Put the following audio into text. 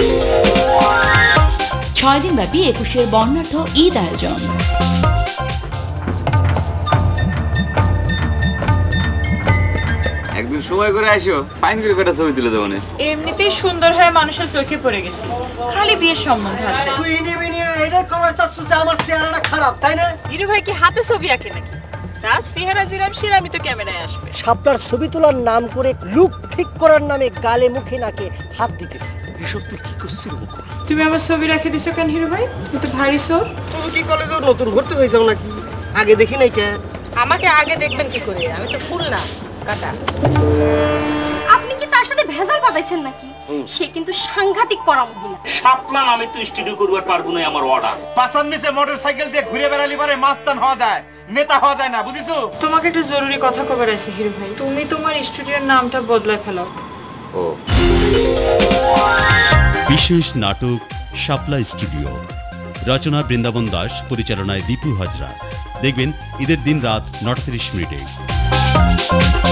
6 দিনব্যাপী 21-এর বর্ণাঢ্য ঈদ আয়োজন। একদিন সময় করে আসো, ফাইন করে একটা ছবি তুলে দেবো। এমনিতেই সুন্দর হয়ে মানুষের চোখে পড়ে গেছে, খালি বিয়ের সম্বন্ধ আসে। তুই নিবি নিয়ে এটাই কমার চাচ্ছিস যে আমার চেহারাটা খারাপ, তাই না? হিরো ভাই কি হাতে ছবি আঁকে নাকি? চেহারা জিরাম শিরামি তো ক্যামেরায় আসবে। শাপলার ছবি তোলার নাম করে লুক ঠিক করার নামে গালে মুখে নাকে হাত দিতেছে। এসব তুই কি করছিস? তুমি আমার ছবি রেখে দিছো কেন হিরো ভাই? তুমি তো ভারী সর। তুমি কি কলেজে নতুন ভর্তি হয়েছো নাকি? আগে দেখি নাই কে? আমাকে আগে দেখবেন কি করে? আমি তো ফুল না কাটা। আপনি কি তার সাথে ভেজাল পাঠাইছেন নাকি? সে কিন্তু সাংঘাতিক করা মহিলা। শাপলা নামে তো স্টুডিও করবার পারবো না, আমার অর্ডার। পাঁচার নিচে মোটরসাইকেল দিয়ে ঘুরে বেড়ালি পারে মাস্তান হওয়া যায়, নেতা হওয়া যায় না, বুঝিছো? তোমাকে একটা জরুরি কথা কবার আছে হিরো ভাই। তুমি তোমার স্টুডিওর নামটা বদলায় ফেলো। ও বিশেষ নাটক শাপলা স্টুডিও, রচনা বৃন্দাবন দাস, পরিচালনায় দীপু হাজরা। দেখবেন ঈদের দিন রাত 9:30 মিনিটে।